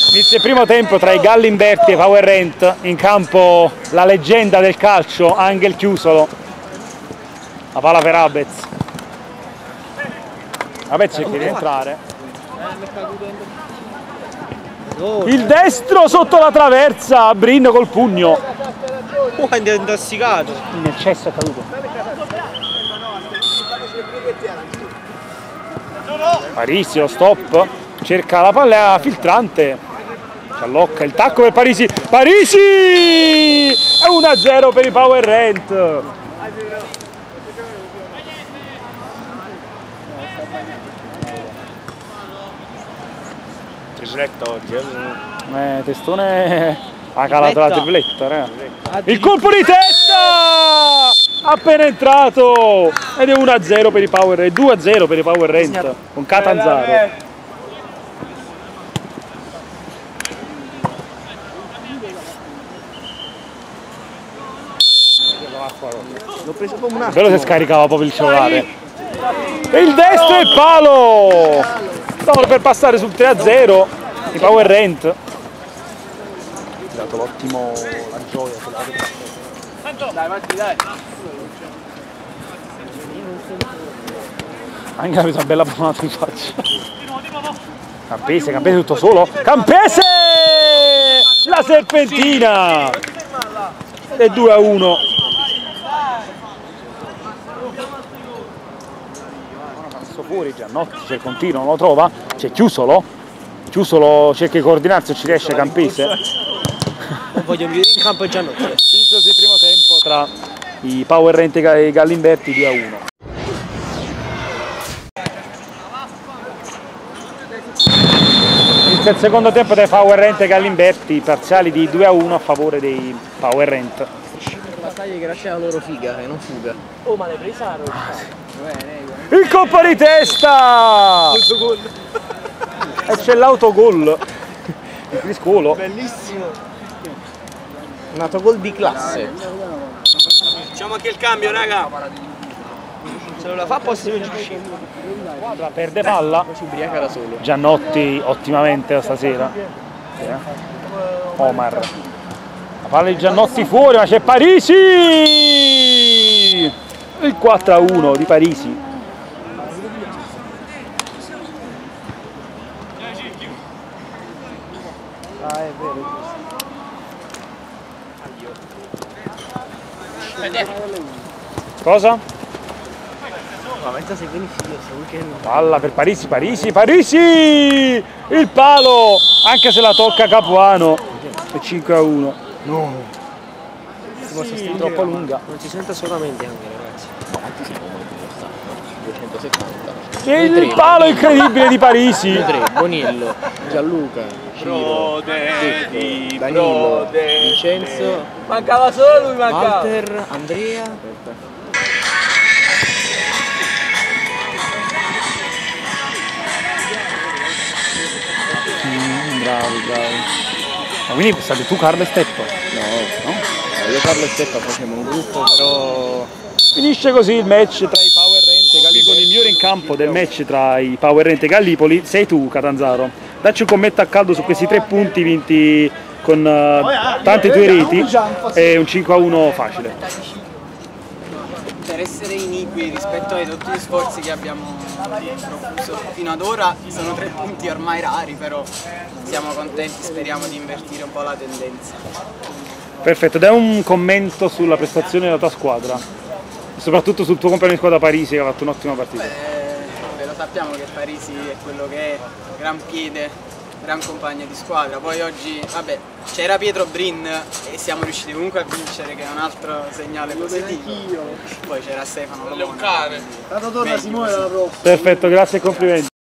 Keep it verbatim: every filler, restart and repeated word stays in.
Inizia il primo tempo tra i Gallimberti e Power Rent, in campo la leggenda del calcio, Angel Chiusolo. La palla per Abez. Abez cerca di rientrare. Il destro sotto la traversa, Brin col pugno. Oh, è intossicato. In eccesso è caduto. Parisi lo stop, cerca la palla filtrante. Ci allocca il tacco per Parisi. Parisi! È uno a zero per i Power Rent. Tripletta oggi, eh? Eh, Testone ha calato la tripletta, eh. Il colpo di testa! Appena entrato! Ed è uno a zero per i Power Rent, due a zero per i Power Rent con Catanzaro. L'ho preso come un Quello si scaricava proprio il cellulare. E il destro e il palo! Stavano per passare sul tre a zero i Power Rent. Ha dato l'ottimo, la gioia. Dai, avanti, dai. Anche ha preso una bella buonata in faccia. Campese, Campese tutto solo. Campese! La serpentina! E due a uno. Passo fuori, Giannotti c'è il continuo, non lo trova. C'è Chiusolo. Chiusolo cerca di coordinarsi, ci riesce Campese. Voglio vedere in campo Giannotti. Finisce il primo tempo tra i Power Rent e i Gallimberti due a uno. Inizia il secondo tempo dai Power Rent e Gallimberti, parziali di due a uno a favore dei Power Rent. Battaglia che lascia la loro figa, che non fuga. Oh, ma l'hai presa la Il colpo di testa! E c'è l'autogol di Criscolo. Bellissimo. Un autogol di classe. Facciamo anche il cambio, raga. Se non la fa possiamo uscire. Squadra perde palla. Si ubriaca da solo. Giannotti ottimamente stasera. Omar. La palla di Giannotti fuori, ma c'è Parisi! Il quattro a uno di Parisi. Ah, è vero. Cosa? Ma pensa se vieni figlio, che Palla per Parisi, Parisi, Parisi! Il palo! Anche se la tocca Capuano. E cinque a uno. No. Sì, troppo lunga. Non si sente assolutamente anche, ragazzi. Quanti siamo? duecentosettanta. Il palo incredibile di Parisi. tre, Bonillo, Gianluca, Ciro, Zecco, Danilo, Vincenzo. Mancava solo lui, mancava. Walter, Andrea. Mm, bravi, bravi. Ma quindi state tu Carlo e Steppo? No, no? Io e Carlo e Steppo facciamo un gruppo, però... Finisce così il match tra i Power Rent e Gallipoli. Il migliore in campo del match tra i Power Rent e Gallipoli sei tu, Catanzaro. Dacci un commento a caldo su questi tre punti vinti con uh, tante tue reti e un cinque a uno facile. Per essere iniqui rispetto ai tutti gli sforzi che abbiamo profuso fino ad ora, sono tre punti ormai rari, però siamo contenti, speriamo di invertire un po' la tendenza. Perfetto, dai un commento sulla prestazione della tua squadra. Soprattutto sul tuo compagno di squadra Parisi che ha fatto un'ottima partita. Beh, beh, lo sappiamo che Parisi è quello che è, gran piede, gran compagno di squadra. Poi oggi, vabbè, c'era Pietro Brin e siamo riusciti comunque a vincere, che è un altro segnale positivo. Poi c'era Stefano Lomona. Tanto torna Simone dalla prossima. Perfetto, grazie e complimenti.